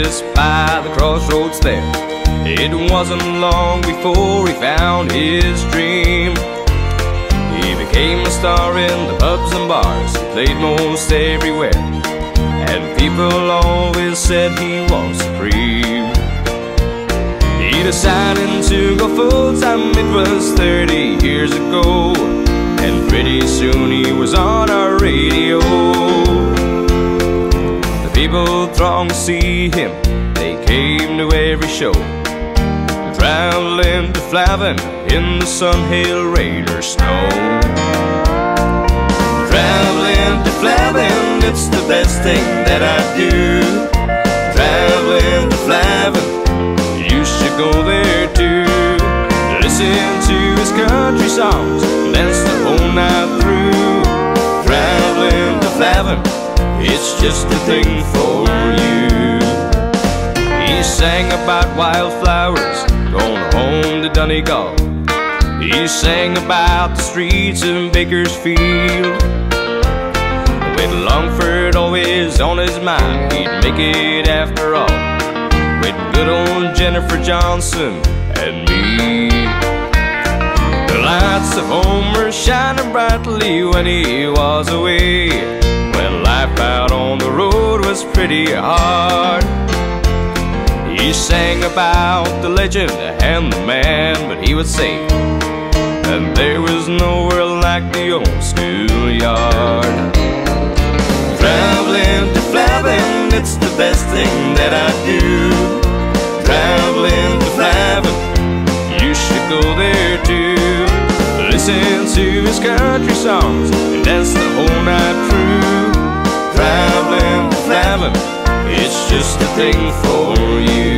just by the crossroads there. It wasn't long before he found his dream. He became a star in the pubs and bars. He played most everywhere, and people always said he was supreme. He decided to go full-time, it was 30 years ago, and pretty soon he was on our radio. The people thronged to see him, they came to every show. Traveling to Flavin in the sun, hail, rain or snow. Traveling to Flavin, it's the best thing that I do. Traveling to Flavin, you should go there too. Listen to his country songs, dance the whole night through. Traveling to Flavin, it's just a thing for you. He sang about wildflowers, going home to Donegal. He sang about the streets of Bakersfield. With Longford always on his mind, he'd make it after all, with good old Jennifer Johnson and me. The lights of home were shining brightly when he was away, when life out on the road was pretty hard. He sang about the legend and the man, but he would say that there was nowhere like the old schoolyard. Traveling to Flavin, it's the best thing that I do. Traveling to Flavin, you should go there too. Listen to his country songs and dance the whole night through. Traveling to Flavin, it's just a thing for you.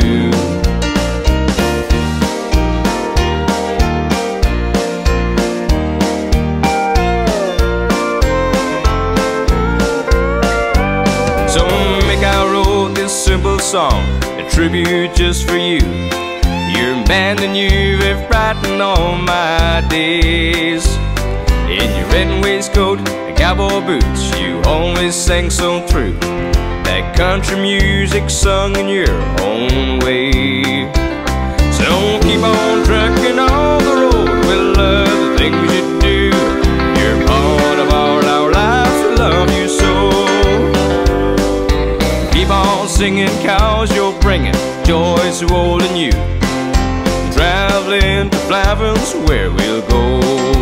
So make I wrote this simple song, a tribute just for you. Your band and you have brightened all my days. In your red waistcoat and cowboy boots, you always sang so true. That country music sung in your own way. So keep on trucking on the road, we'll love the things you do. You're part of all our lives, we love you so. Keep on singing, cause you're bringing joy so old and new. Traveling to Flavin's where we'll go.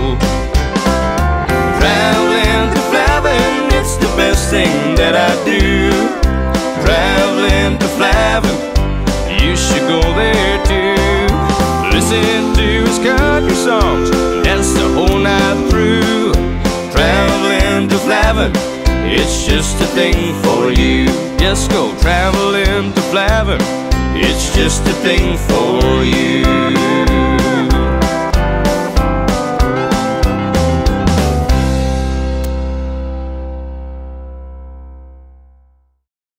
Traveling to Flavin, it's the best thing that I do. Traveling to Flavin, you should go there too. Listen to his country songs, dance the whole night through. Traveling to Flavin, it's just a thing for you. Just go traveling to Flavin, it's just a thing for you.